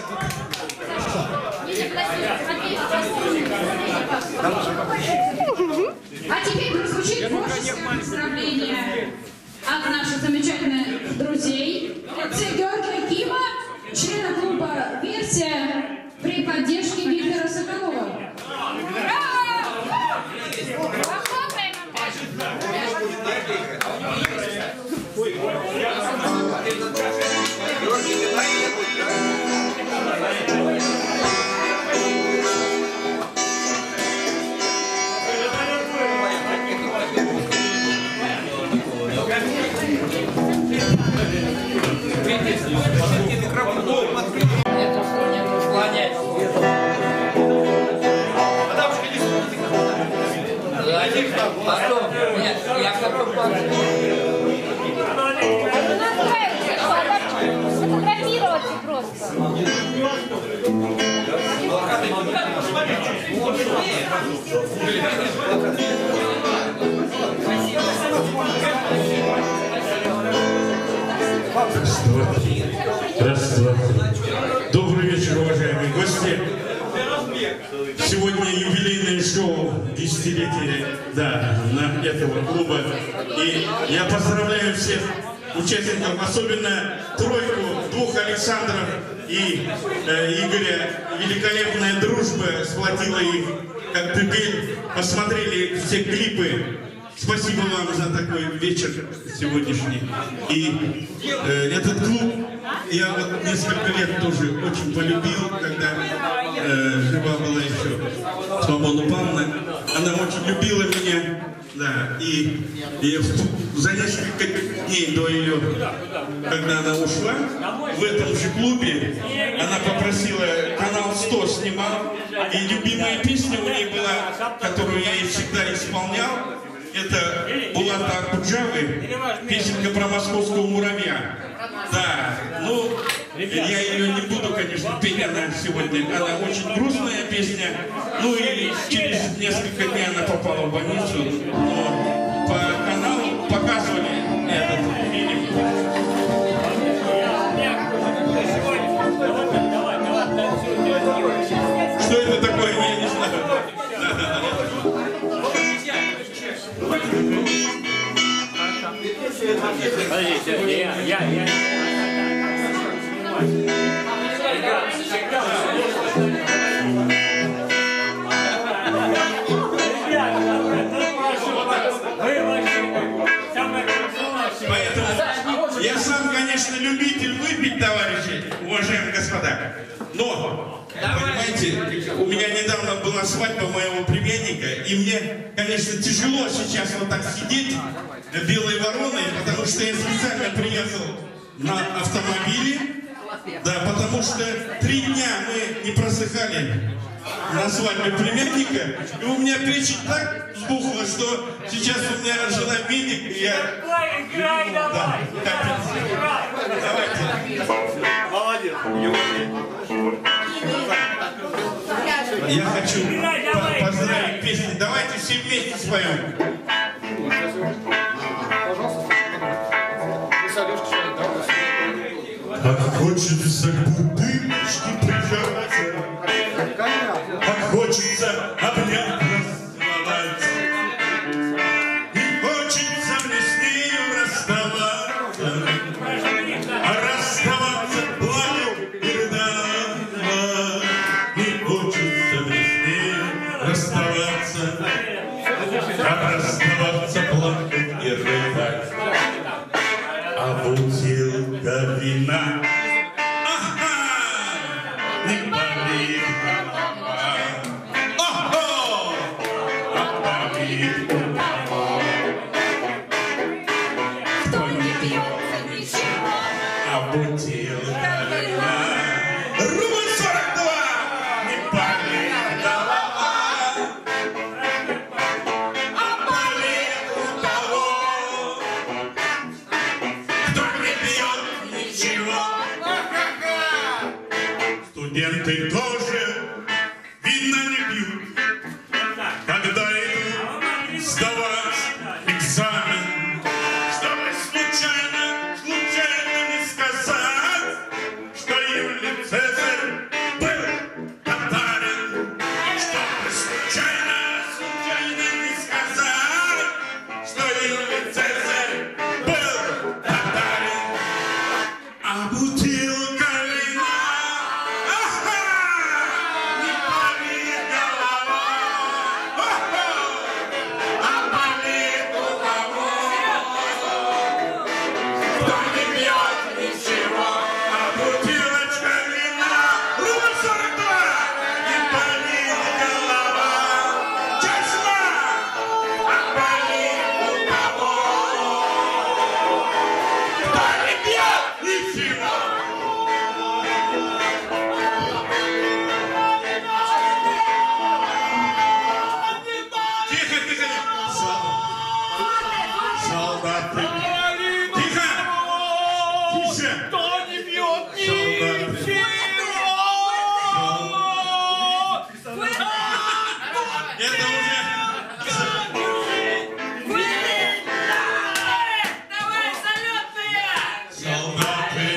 А теперь прозвучит творческое поздравление от наших замечательных друзей. Это Георгия Кима, члена клуба «Версия» при поддержке Виктора Соколова. Я второй фотографироваться просто. Здравствуйте. Добрый вечер, уважаемые гости. Сегодня юбилейное шоу, десятилетие, этого клуба. И я поздравляю всех участников, особенно тройку, двух Александров и Игоря. Великолепная дружба сплотила их, как дыбель. Посмотрели все клипы. Спасибо вам за такой вечер сегодняшний. И этот клуб я вот несколько лет тоже очень полюбил, когда жива была еще Свобода Павловна. Она очень любила меня. Да, и за несколько дней до ее, когда она ушла, в этом же клубе она попросила, канал 100 снимал, и любимая песня у ней была, которую я ей всегда исполнял, это Булата Акуджавы, песенка про московского муравья. Да, ну, я ее не буду, конечно, петь, она сегодня, она очень грустная песня. Ну и через несколько дней она попала в больницу, но по каналу показывали этот фильм. Что это такое, я не знаю. Подождите, Поэтому я сам, конечно, любитель выпить, товарищи, уважаемые господа, но, понимаете, у меня недавно была свадьба моего племянника, и мне, конечно, тяжело сейчас вот так сидеть белой вороной, потому что я специально приехал на автомобиле, да, потому что 3 дня мы не просыхали на свадьбе племянника, и у меня печень так сбухла, что сейчас у меня жена медик, и я... играй, давай! Давайте. Молодец! Я хочу поздравить песню. Давайте все вместе споем. Как хочется к бутылочке прижаться, как хочется обнять, расцеловать, не хочется мне с нею расставаться, а расставаться благо и рыдать. Не хочется мне с нею расставаться, а расставаться благо и рыдать. А бутылка вина, не болит голова, а болит голова. Кто не пьет ничего, а бутылка вина. Рубль 42, не болит голова, а болит у того, кто не пьет ничего. Студенты тоже, видно, не пьют, когда идут сдавать экзамен, чтобы случайно не сказать, что Юлий Цезарь был татарин, чтобы случайно не сказать, что Юлий Цезарь был татарин. А бутылка вина, ага, не болит голова, ага, а болит у кого, кто не пьет ничего, а бутылочка вина, рубль 42, не болит голова, честно, а болит у кого, кто не пьет ничего. Тихо, тихо, солдаты. Тихо, тише. Кто не пьет Это уже Давай, залетные! солдаты.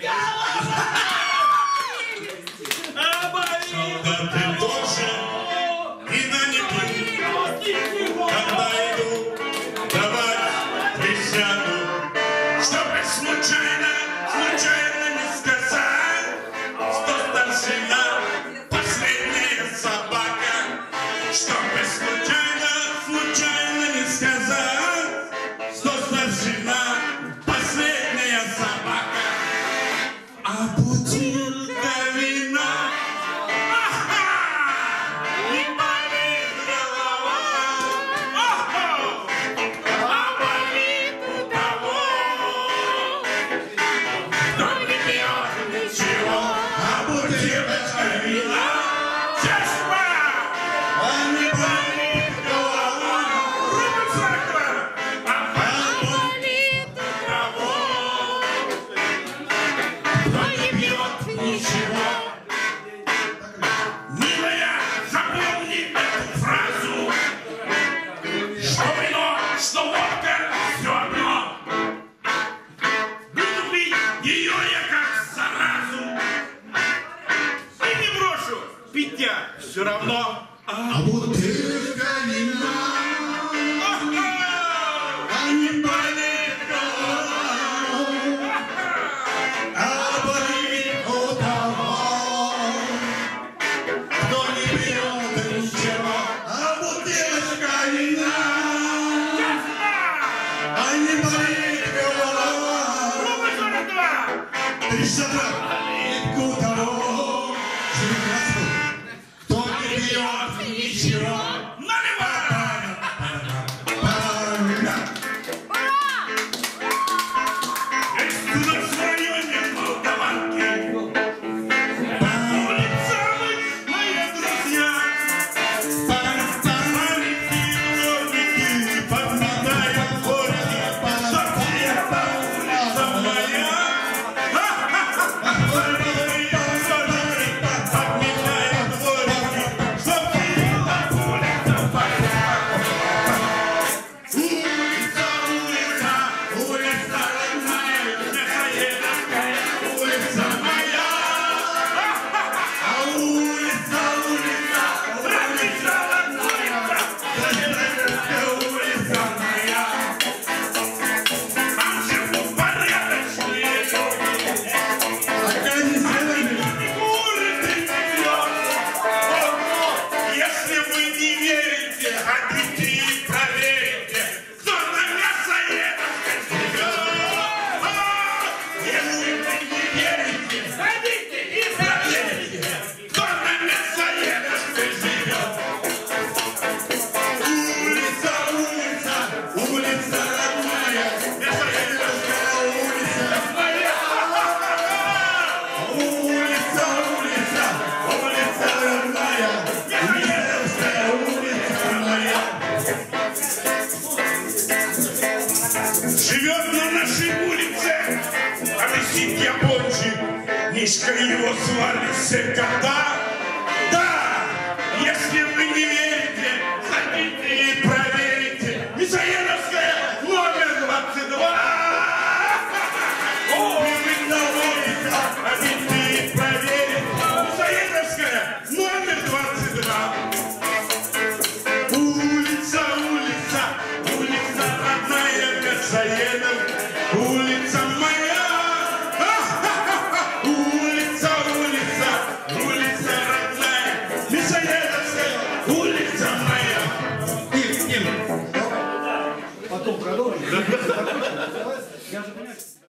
Солдаты тоже вина не пьют, когда иду давать присягу, чтобы случайно не сказать, что старшина последняя собака, чтобы случайно не сказать, что старшина последняя собака, а бутылка вина, ага, не болит голова, ага, а болит у того, кто не пьет ничего, а бутылочка вина, честно, а не болит голова, рубль 42, а болит у того, кто не пьет ничего. Милая, запомни эту фразу, что вино, что водка, все одно. Буду пить ее я как заразу. И не брошу, пить я все равно. А бутылка вина, Ага, а не болит голова, а болит у того, кто не пьет ничего. А бутылочка вина, а не болит голова, рубль 42. 32 болит у того, кто не пьет ничего. Наливай! Есть у нас в районе Молдаванки. По улицам мои друзья. Маленькие лодики подметают городе. Совсем по улицам моя. Подметают городе. Совсем по улицам моя. Улица родная, Михаиловская, улица моя. А улица родная, Михаиловская, улица моя. Там живут порядочные люди, улицы не пьет. Если вы не верите, ходите и проверите, кто на Мясоедовской живет. Если вы не верите, ходите и проверите, кто на Мясоедовской живет. Улица родная, Мясоедовская улица моя. Улица родная, Мясоедовская улица моя. Живет на нашей улице объяснит япончик, Мишка его звали Секота. Да, если вы не верите, ходите и проверите. Мясоедовская, номер 22. Именно улица, ходите и проверите. потом продолжим. Я же понимаю.